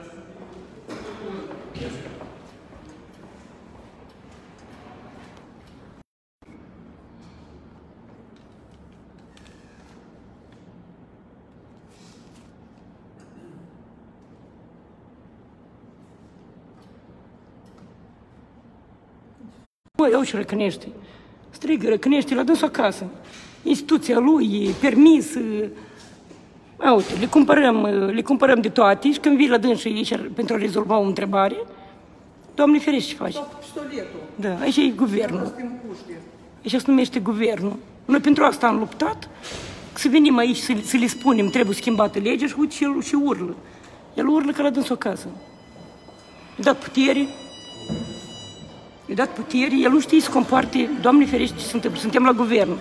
Băi, iau și răcănește. Strigă, răcănește la dânsul acasă. Instituția lui, permis. Uite, le cumpărăm de toate și când vii la dânsul aici pentru a rezolva o întrebare, Doamne ferește ce faci. Da, aici e guvernul. Aici se numește guvernul. Noi pentru asta am luptat, să venim aici să le spunem, trebuie schimbată legea și uite și urlă. El urlă ca la dânsul acasă. I-a dat putere. I-a dat putere, el nu știe să comparte, Doamne ferește ce se întâmplă, suntem la guvern.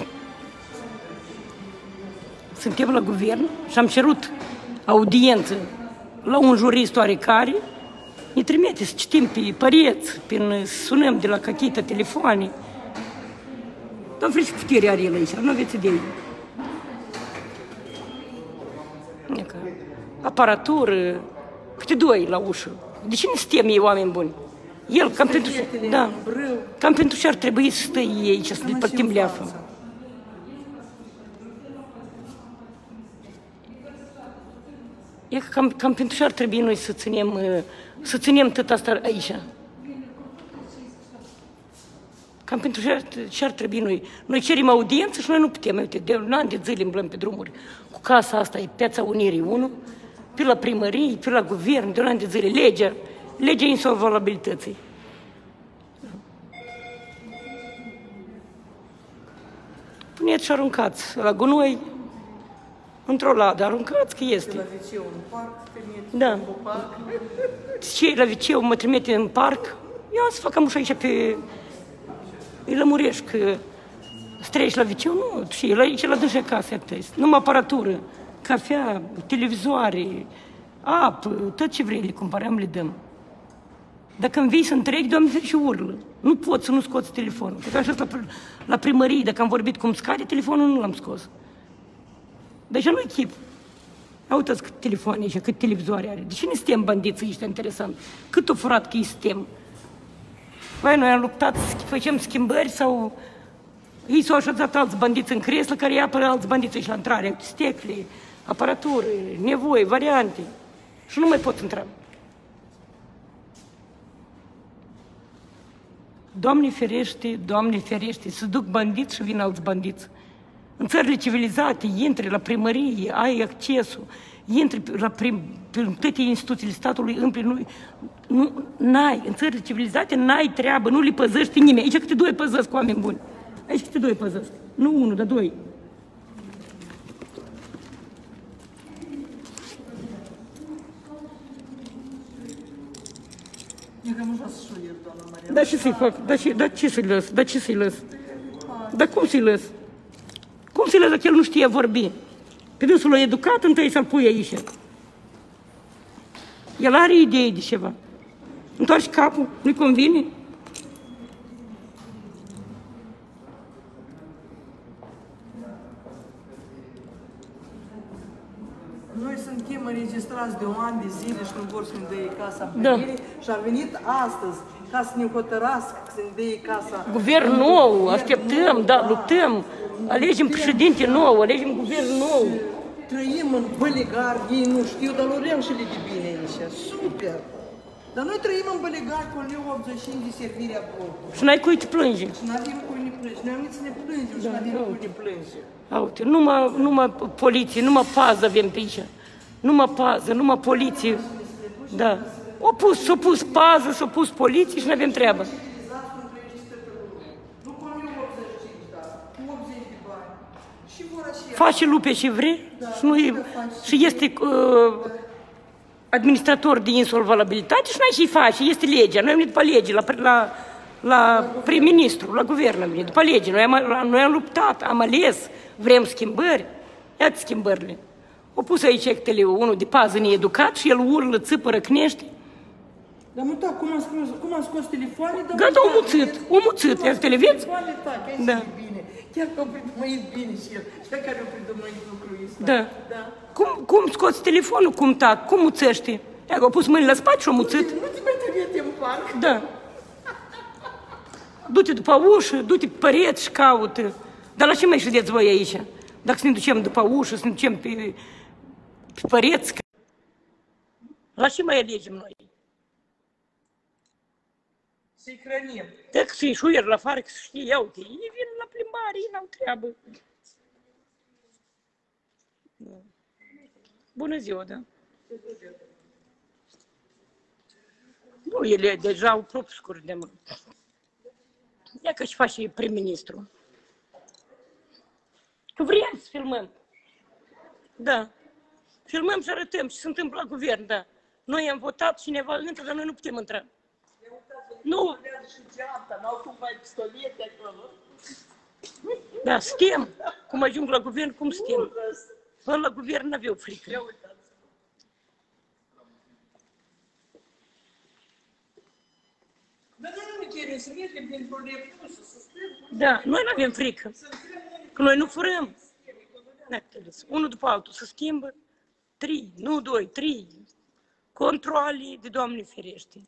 Suntem la guvern și am cerut audiență la un jurist oarecare, ne trimite să citim pe păreți, să sunăm de la cachita telefoane. Doamne ferește ce putere are el aici, nu aveți idee. Aparatură, câte doi la ușă. De ce nu suntem ei oameni buni? El, cam pentru ce ar trebui să stă ei aici, să le părtim leafă. E cam pentru ce ar trebui noi să ținem tot asta aici. Cam pentru ce ar trebui noi. Noi cerem audiență și noi nu putem. Uite, de un an de zile îmblăm pe drumuri. Cu casa asta e Piața Unirii 1, pe la primărie, pe la guvern, de un an de zile. Legea insolvabilității. Puneți și aruncați la gunoi, într-o ladă, aruncați că este. La viceu în parc, da. Ce la viceu mă trimite în parc, eu să fac amușa aici pe... Îi lămuresc că streci la viceu, nu, și aici la dânsă acasă, numai aparatură, cafea, televizoare, apă, tot ce vrei le cumpărăm, le dăm. Dacă îmi vii să întreg, Doamne și urlă. Nu pot să nu scoți telefonul. Că am fost la primărie, dacă am vorbit cum scade, telefonul nu l-am scos. Deja nu-i chip. Uitați cât telefoane și cât televizoare are. De ce ne suntem bandiții ăștia interesant? Cât o furat că îi suntem? Băi, noi am luptat să facem schimbări sau... Ei s-au așezat alți bandiți în creslă care îi apără alți bandiți aici la intrare, stecle, aparatură, nevoi, variante. Și nu mai pot intra. Doamne ferește, se duc bandiți și vin alți bandiți. În țările civilizate, intri la primărie, ai accesul, intri pe toate instituțiile statului, n-ai, în țările civilizate n-ai treabă, nu le păzăști pe nimeni. Aici câte doi păzăsc, oameni buni. Aici câte doi păzăsc. Nu unul, dar doi. Dar ce să-i fac? Dar ce să-i lăs? Dar ce să-i lăs? Dar cum să-i lăs? Cum să-i lăs dacă el nu știe vorbi? Pe dânsul l-a educat, întâi să-l pui aici. El are idei de ceva. Întoarce capul, nu-i convine? Noi suntem înregistrați de un an de zile și nu vor să ne dea casa în primire și a venit astăzi ca să ne hotărască să ne dea casa. Guvern nou, așteptăm, da, luptăm, alegem președinte nou, alegem guvern nou. Trăim în bălegar, ei nu știu, dar lorem și le de bine aici, super. Dar noi trăim în bălegar cu 1,85 de servire a portului. Și n-ai cui te plânge. Și n-avem cui ne plânge, noi am venit să ne plângem și n-avem cui ne plânge. Uite, numai poliție, numai pază avem pe aici. Numai pază, numai poliție. Da. S-a pus pază, s-a pus poliție și nu avem treabă. Face lupe și vrei și este administrator de insolvabilitate și noi și-i face, este legea. Noi am venit după lege, la prim-ministru, la guvern am venit, după lege. Noi am luptat, am ales, vrem schimbări, iată schimbările. O pus aici unul de pază needucat și el urlă, țipă, răcnește. Dar mă, cum a scos telefoane? Gata, o muțit, iar televizi? Da. Chiar că au prindumăit bine și el, cea care au prindumăit lucrul ăsta. Da. Cum scoți telefonul, cum tac, cum muțești? Au pus mâinile la spate și-o muțit. Nu te mai trimite în parc? Da. Du-te după ușă, du-te pe pereți și caută. Dar la ce mai ședeți voi aici? Dacă să ne ducem după ușă, să ne ducem pe pereți. La ce mai alegem noi? Să-i hrănim. Dacă să-i șuier la afară, că să știe, ia uite, ei vin la plimbare, ei n-au treabă. Bună ziua, da. Nu, ele deja au propriu scurt de mână. Ia că-și face prim-ministru. Că vrem să filmăm. Da. Filmăm și arătăm ce se întâmplă la guvern, da. Noi am votat, cineva intră, dar noi nu putem intra. Nu. N-au cum mai pistolete acolo. Da, suntem. Cum ajung la guvern, cum suntem. Până la guvern n-aveau frică. Dar noi nu ne cerem să mergem dintr-o repusă, să stăm. Da, noi nu avem frică. Că noi nu furăm. 1 după altul se schimbă. 3, nu 2, 3. Controle de Doamne ferește.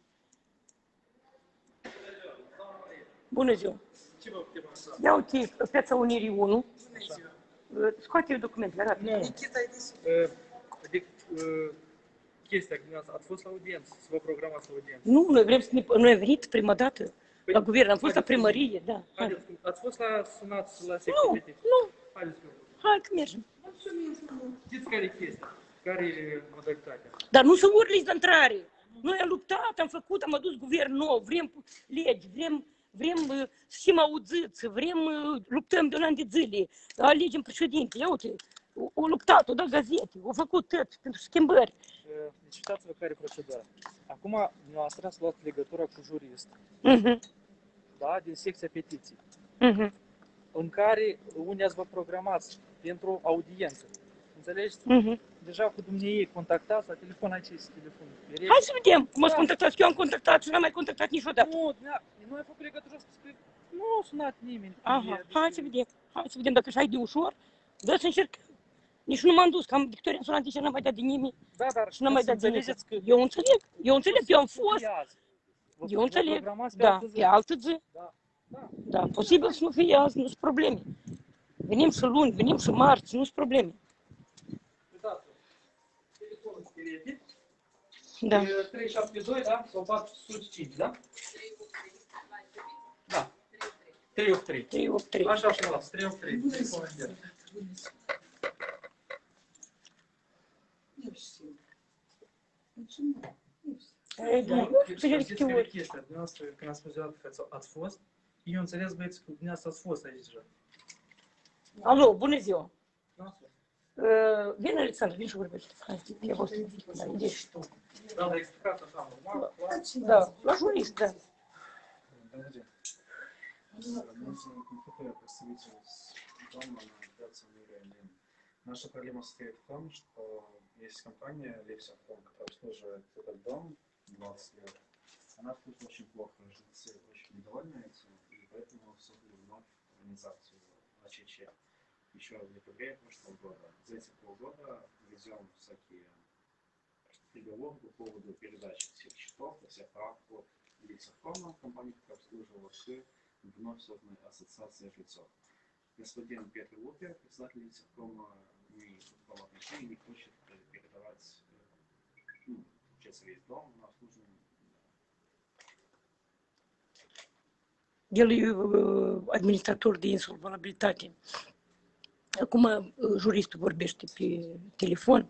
Bună ziua. Ia uite, Piața Unirii 1. Scoate documentele, arată. Nikita, Adică, chestia, ați fost la audiență, să vă programați la audiență. Nu, noi vrem să ne... Noi am venit prima dată la guvern, am fost la primărie, da. Haideți, ați fost la sunați la Nu, securitate? nu, Haideți, hai că mergem. știți care e chestia? Care e modalitatea? Dar nu să urliți de intrare. Noi am luptat, am făcut, am adus guvern nou, vrem legi, vrem să fim auziți, luptăm de un an de zile, alegem președinte. Ia uite, o luptat, o dat gazete, o făcut tot pentru schimbări. Deci uitați-vă care e procedura. Acum, dumneavoastră ați luat legătura cu jurist, da, din secția petiții, în care unii ați vă programați pentru audiență. Înțelegeți? Deja cu dumneavoastră contactați la telefon, aici este telefonul. Hai să vedem cum ați contactat. Eu am contactat și n-am mai contactat niciodată. Nu, nu ai făcut legătură spre... Nu a sunat nimeni. Aha, hai să vedem. Hai să vedem dacă așa e de ușor. Dă să încercăm. Nici nu m-am dus, că am Victoria am sunat, n-am mai dat de nimeni. Da, dar Și n-am mai dat de nimeni. înțelegeți că... Eu înțeleg, eu am fost. Eu Vă înțeleg, programați pe da, altă zi. pe altă zi. Da, posibil să nu fie azi, nu sunt probleme. Venim și luni, venim și marți, nu sunt probleme. Uitați-vă. Telefonul stilete. Da. 372, da? Sau 405, da? Da. 383. 383. Așa și mă las, 383. Telefonul stilete. Nu știu. Știți care e chestia? Dumneavoastră, când ați spus că ați fost, eu înțeles, băieți, că dumneavoastră ați fost aici deja. Alo, bună ziua. N-ați fost. Vine Alexandru, vin și vorbește. Hai, eu vă spun. Da, ieși și tu. Da, dar explicați așa, normal, clar. Da, la jurist, да. Наша проблема состоит в том, что есть компания Lexia.com, которая обслуживает этот дом 20 лет. Она обслуживает очень плохо, жильцы очень недовольны этим, и поэтому создали вновь организацию АЧЧ еще в декабре прошлого года. За эти полгода ведем всякие переговоры по поводу передачи всех счетов, всех прав от Lexia.com, компании, которая обслуживала все вновь созданной ассоциации жильцов. Господин Петр Лупер, председатель Lexia.com, не в отношении не хочет передавать, ну, получается, весь дом на обслуживание. El e administrator de insolvabilitate. Acum juristul vorbește pe telefon,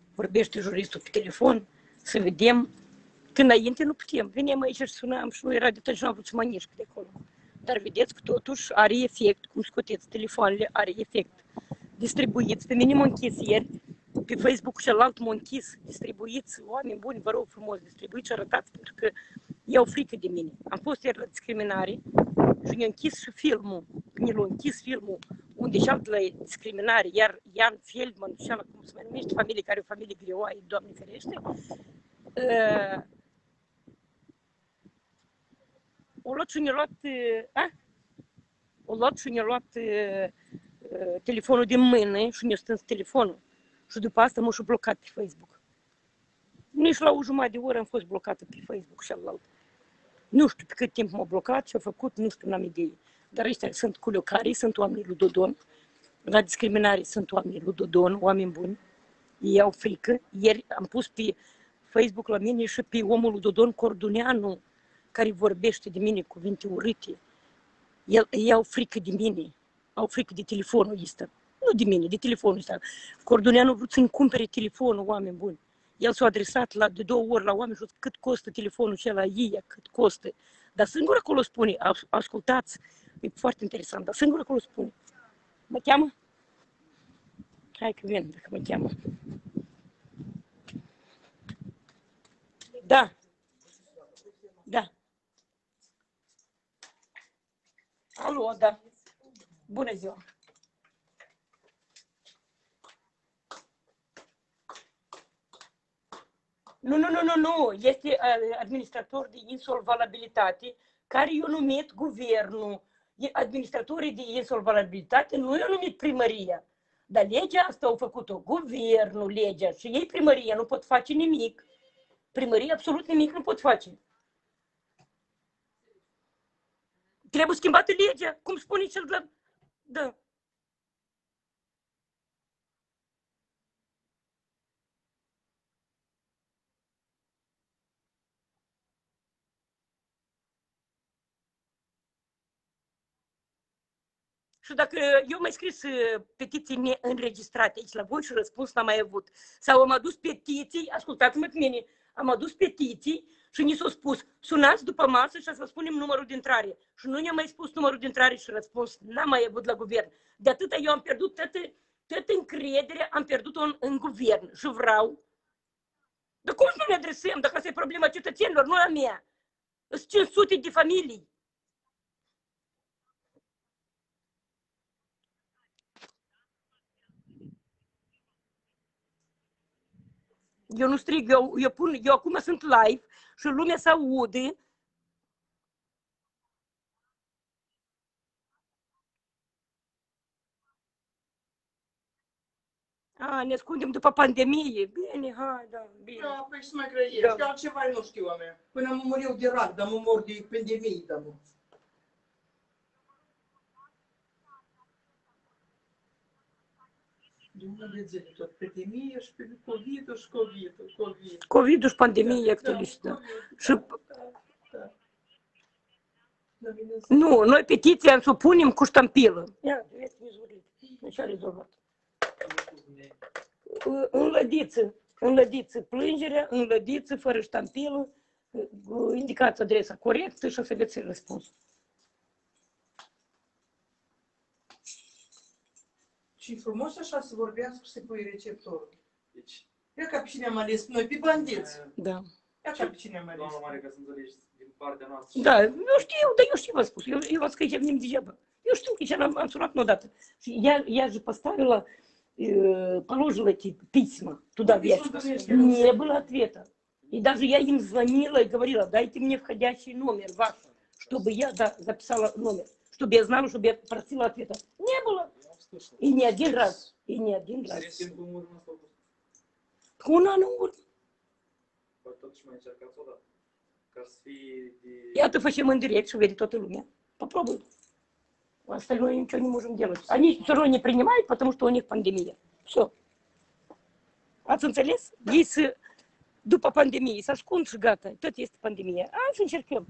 să vedem. Când înainte nu putem. Veneam aici și sunam și nu era de tot și nu am vrut să mă mișc de acolo. Dar vedeți că totuși are efect, cum scoteți telefoanele, are efect. Distribuiți, pe mine m-a închis ieri, pe Facebook celălalt m-a închis, distribuiți, oameni buni, vă rog frumos, distribuiți și arătați, pentru că iau frică de mine. Am fost ieri la discriminare și ne-a închis și filmul, ne l-a închis filmul, unde și la discriminare, iar Ian Feldman, și ala, cum se mai numește, familie care e o familie greoaie, Doamne ferește, o luat și ne-a luat telefonul din mână și ne-a stâns telefonul. Și după asta m-a și blocat pe Facebook. Nici la o jumătate de oră am fost blocată pe Facebook și alt. Nu știu pe cât timp m-a blocat, ce-a făcut, nu știu, n-am idee. Dar ăștia sunt culiocarii, sunt oamenii lui Dodon. La discriminare sunt oamenii lui Dodon, oameni buni. Ei au frică. Ieri am pus pe Facebook la mine și pe omul lui Dodon Corduneanu, care vorbește de mine cuvinte urâte. Ei au frică de mine, au frică de telefonul ăsta. Nu de mine, de telefonul ăsta. Corduneanu a vrut să-mi cumpere telefonul, oameni buni. El s-a adresat de 2 ori la oameni și a zis cât costă telefonul acela, ei, cât costă. Dar singur acolo spune, ascultați, e foarte interesant, dar singur acolo spune. Mă cheamă? Hai că vin, dacă mă cheamă. Da. Da. Alo, da. Bună ziua. Nu. Este administrator de insolvabilitate care i-a numit guvernul. Administratorii de insolvabilitate nu i-a numit primăria. Dar legea asta a făcut-o guvernul, legea, și ei primăria nu pot face nimic. Primăria absolut nimic nu pot face. Trebuie schimbată legea, cum spune cel de la... Da. Și dacă eu mai scris petiții neînregistrate aici la voi și răspuns n-am mai avut. Sau am adus petiții, ascultați-mă pe mine, am adus petiții și ni s-a spus, sunați după masă și să vă spunem numărul de intrare. Și nu ne-a mai spus numărul de intrare și răspuns n-am mai avut la guvern. De atâta eu am pierdut toată încrederea, am pierdut-o în guvern și vreau. Dar cum să nu ne adresăm, dacă asta e problema cetățenilor, nu a mea? Sunt 500 de familii. Eu nu strig, eu acum sunt live și lumea se aude. Ne ascundem după pandemie. Bine, hai, da, bine. Da, păi să mai grăiești, da. Altceva nu știu a mea. Până mă mor eu de rak, dar mă mor de pandemie, da, mă. De unde zile tot pandemie și pe COVID-ul și COVID. COVID-ul și pandemie, actualiști, și... Nu, noi petiția să o punem cu ștampilă. Ia, vezi, așa a rezolvat. În lădiță plângerea, în lădiță, fără ștampilă, indicați adresa corectă și o să veți răspuns. Și frumos așa să vorbească și să pui receptorul. Deci, ia ca pe cine am ales noi, pe bandiți. Da. Ia ca pe cine am ales. Doamna Mare, ca să înțelegi din partea noastră. Da, eu știu v-am spus. Eu v-am scris că nem degeaba. Eu știu că am sunat однодată. Я же поставила, положила эти письма туда вверх. Не было ответа. И даже я им звонила и говорила, дайте мне входящий номер ваш, чтобы я записала номер, чтобы я знала, чтобы я просила ответа. Не было. И не один раз. И не один раз. Cu un an în urmă. Iată, facem în direct și vede toată lumea. Попробуй. Остальное ничего не можем делать. Они все равно не принимают, потому что у них пандемия. Все. Ați înțeles? Ei după pandemie se ascund și gata. Tot este pandemia. Am să încercăm.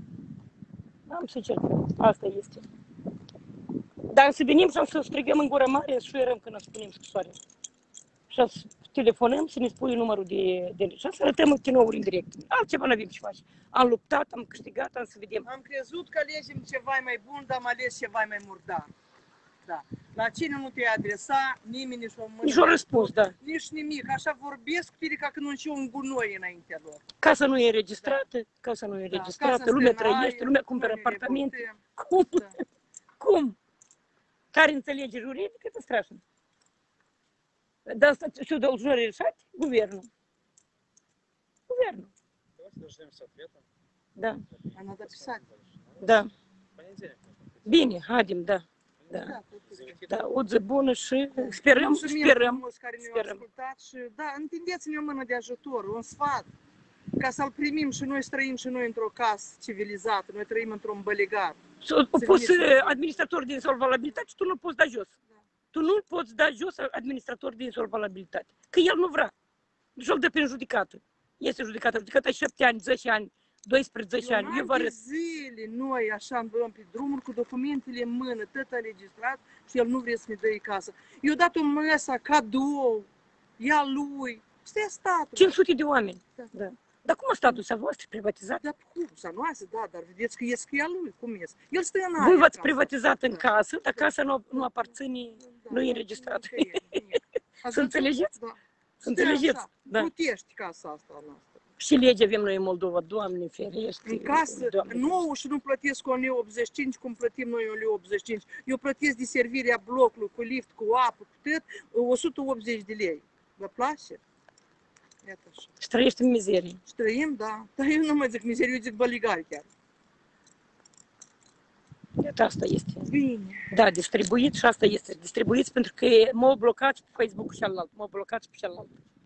Asta este. Dar să venim și să strigăm în gură mare și șuierăm când spunem scrisoare. Și să telefonăm să ne spui numărul de și să arătăm tinouri în direct. Altceva nu avem ce face. Am luptat, am câștigat, am să vedem. Am crezut că alegem ceva mai bun, dar am ales ceva mai murdar. Da. La cine nu te-ai adresa, nimeni nici o răspuns, da. Nici nimic. Așa vorbesc cu tine ca când nu știu un gunoi înaintea lor. Casa nu e înregistrată, casa nu e înregistrată, lumea trăiește, lumea cumpără apartamente. Cum? Da. Cum? Care înțelege juridică, это страшно. Да, что должно решать гуверну. Гуверну. Давайте дождемся ответа. Да. А надо писать. Да. Понедельник. Bine, hadim, da. Da. Da, отзыв bun și sperăm. Care ne-au ascultat și, da, întindeți-ne o mână de ajutor, un sfat. ca să-l primim și noi trăim și noi într-o casă civilizată, noi trăim într-un bălegar. O poți administrator de insolvabilitate, tu nu poți da jos. Tu nu poți da jos administrator de insolvabilitate, că el nu vrea. Deci îl dă prin judecată. Este judecată 7 ani, 10 ani, 12 ani. Eu vă arăt. Zile noi așa îmblăm pe drumuri cu documentele în mână, tot înregistrat și el nu vrea să-mi dă casă. Eu dat-o măsa cadou, ea lui, stai statul. 500 de oameni. Da. Dar cum statul s-a voastră privatizat? Dar cum? Să noastră, da, dar vedeți că ies că ea lui, cum ies? El stă în Voi v-ați privatizat în casă, dar casa nu aparține, nu e înregistrată. Să înțelegeți? Da. Să înțelegeți? Da. Plutești casa asta a noastră. Și lege avem noi în Moldova, Doamne ferește. În casă, nouă și nu plătesc 1,85 lei, cum plătim noi 1,85 lei. Eu plătesc de servirea blocului, cu lift, cu apă, cu tot, 180 de lei. Vă place? Iată așa. Și trăiești în mizerie. Și trăim, da. Dar eu nu mai zic mizerie, eu zic băligari chiar. Iată, asta este. Bine. Da, distribuit și asta este. Distribuiți pentru că m-au blocat pe Facebook și celălalt. M-au blocat pe celălalt.